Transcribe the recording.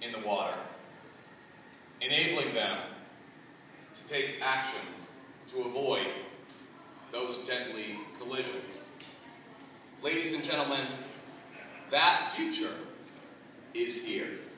in the water, enabling them to take actions to avoid those deadly collisions. Ladies and gentlemen, that future is here.